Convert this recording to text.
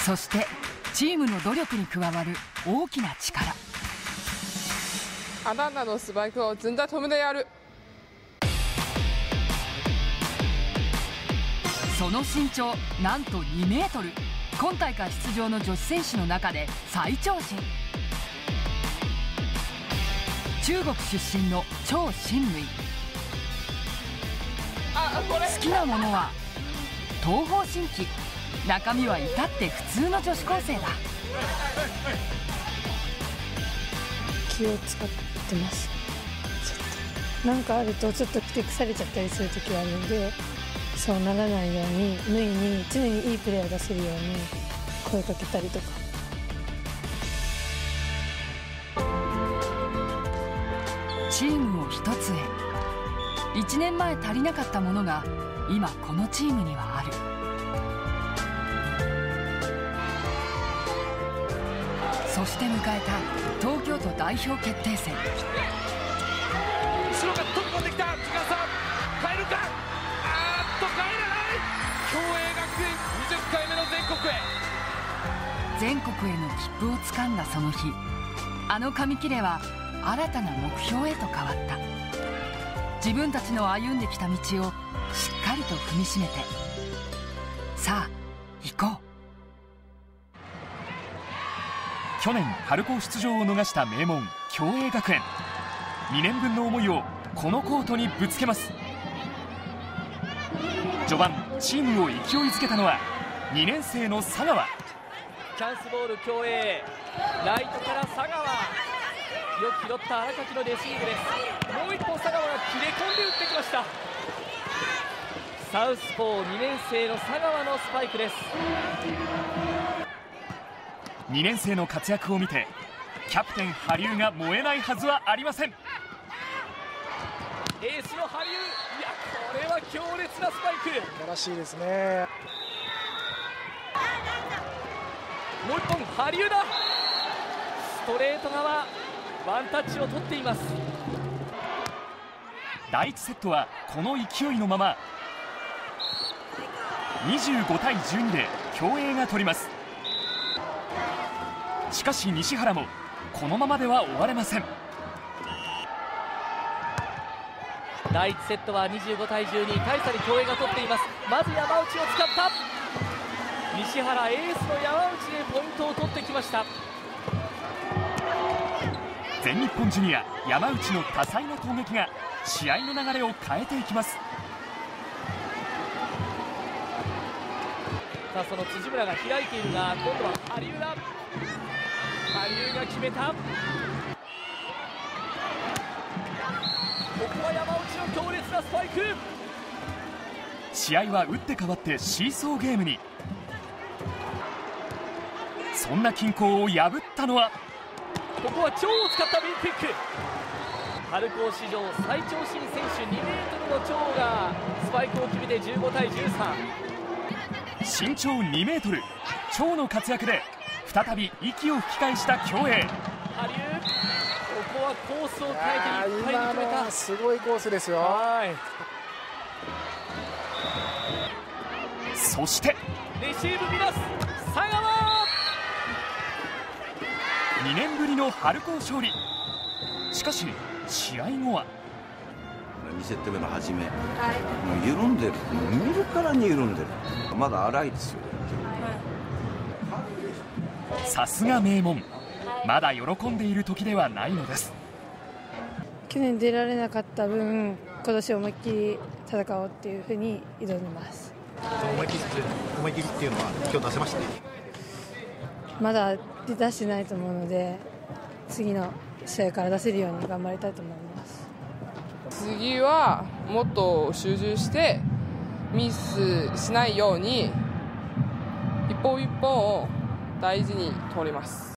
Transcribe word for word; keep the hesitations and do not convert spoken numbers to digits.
そしてチームの努力に加わる大きな力。 あなたのスパイクをずんだ止めてやる。 その身長なんとにメートル。今大会出場の女子選手の中で最長身。中国出身の張心塁。好きなものは東方神起。中身は至って普通の女子高生だ。 気を使ってます。ちょっとなんかあるとちょっとふてくされちゃったりする時があるので、そうならないように無理に常にいいプレーを出せるように声かけたりとか。 チームを一つへ。いちねんまえ足りなかったものが今このチームにはある。そして迎えた東京都代表決定戦。 後ろが飛び込んできた。時間差変えるか。あーっと帰らない。共栄学園にじゅっかいめの全国へ。 全国への切符をつかんだその日、あの紙切れは新たな目標へと変わった。自分たちの歩んできた道をしっかりと踏みしめて、さあ行こう。 去年春高出場を逃した名門共栄学園。にねんぶんの思いをこのコートにぶつけます。序盤チームを勢いづけたのはにねん生の佐川。 チャンスボール共栄。ライトから佐川。よく拾った荒垣のレシーブです。もう一本佐川が切れ込んで打ってきました。サウスポーにねん生の佐川のスパイクです。 にねん生の活躍を見てキャプテン羽生が燃えないはずはありません。 エースの羽生、いやこれは強烈なスパイク。 素晴らしいですね。 もう一本羽生だ。ストレート側ワンタッチを取っています。 だいいちセットはこの勢いのままにじゅうごたいじゅうにで共栄が取ります。しかし西原もこのままでは終われません。 だいいちセットはにじゅうごたいじゅうに、大差に共栄が取っています。まず山内を使った西原、エースの山内でポイントを取ってきました。 全日本ジュニア山内の多彩な攻撃が試合の流れを変えていきます。 さあその辻村が開いているが、今度は羽生だ。羽生が決めた。ここは山内の強烈なスパイク。 試合は打って変わってシーソーゲームに。そんな均衡を破ったのはここは蝶を使ったビッグピック。春高史上最長身選手にメートルの蝶がスパイクを決めてじゅうごたいじゅうさん。 身長にメートル、蝶の活躍で再び息を吹き返した共栄。 羽生、ここはコースを変えていっぱいに決めた。 すごいコースですよ。 はい。 そしてレシーブ乱す佐川。 にねんぶりの春高勝利。しかし試合後はにセット目の初め、もう緩んでる、見るからに緩んでる。まだ荒いですよ。 さすが名門、まだ喜んでいる時ではないのです。 去年出られなかった分、今年思いっきり戦おうっていうふうに挑んでます。 思い切り思い切りっていうのは今日出せましたね。 まだ出してないと思うので、次の試合から出せるように頑張りたいと思います。 次はもっと集中してミスしないように一本一本を大事に取ります。